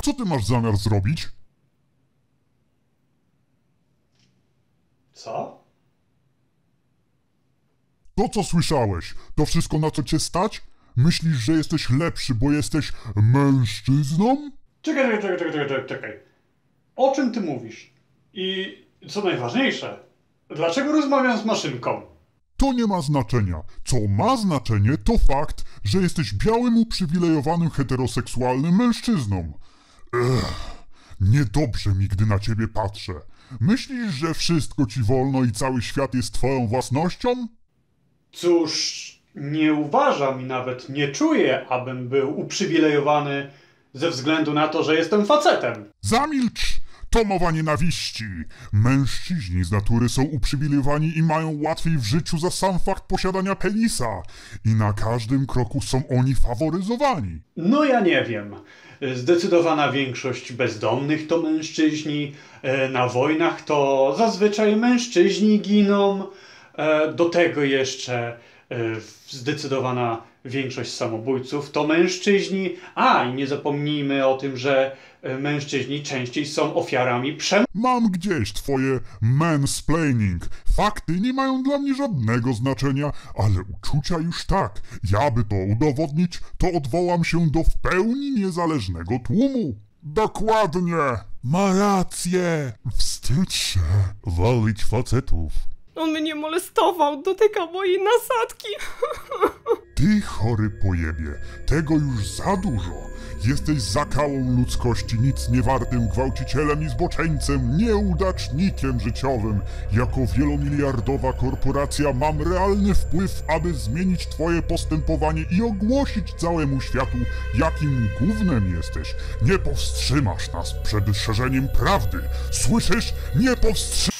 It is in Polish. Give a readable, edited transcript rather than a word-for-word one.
Co ty masz zamiar zrobić? Co? To, co słyszałeś, to wszystko, na co cię stać? Myślisz, że jesteś lepszy, bo jesteś mężczyzną? Czekaj. O czym ty mówisz? I co najważniejsze, dlaczego rozmawiam z maszynką? To nie ma znaczenia. Co ma znaczenie, to fakt, że jesteś białym, uprzywilejowanym, heteroseksualnym mężczyzną. Niedobrze mi, gdy na ciebie patrzę. Myślisz, że wszystko ci wolno i cały świat jest twoją własnością? Cóż, nie uważam i nawet nie czuję, abym był uprzywilejowany ze względu na to, że jestem facetem. Zamilcz! To mowa nienawiści. Mężczyźni z natury są uprzywilejowani i mają łatwiej w życiu za sam fakt posiadania penisa. I na każdym kroku są oni faworyzowani. No ja nie wiem. Zdecydowana większość bezdomnych to mężczyźni. Na wojnach to zazwyczaj mężczyźni giną. Do tego jeszcze zdecydowana większość samobójców to mężczyźni. I nie zapomnijmy o tym, że mężczyźni częściej są ofiarami przemocy. Mam gdzieś twoje mansplaining. Fakty nie mają dla mnie żadnego znaczenia, ale uczucia już tak. Ja by to udowodnić, to odwołam się do w pełni niezależnego tłumu. Dokładnie! Ma rację! Wstydź się walić facetów. On mnie molestował, dotykał mojej nasadki. Ty chory pojebie, tego już za dużo. Jesteś zakałą ludzkości, nic niewartym gwałcicielem i zboczeńcem, nieudacznikiem życiowym. Jako wielomiliardowa korporacja mam realny wpływ, aby zmienić twoje postępowanie i ogłosić całemu światu, jakim gównem jesteś. Nie powstrzymasz nas przed szerzeniem prawdy. Słyszysz? Nie powstrzymasz...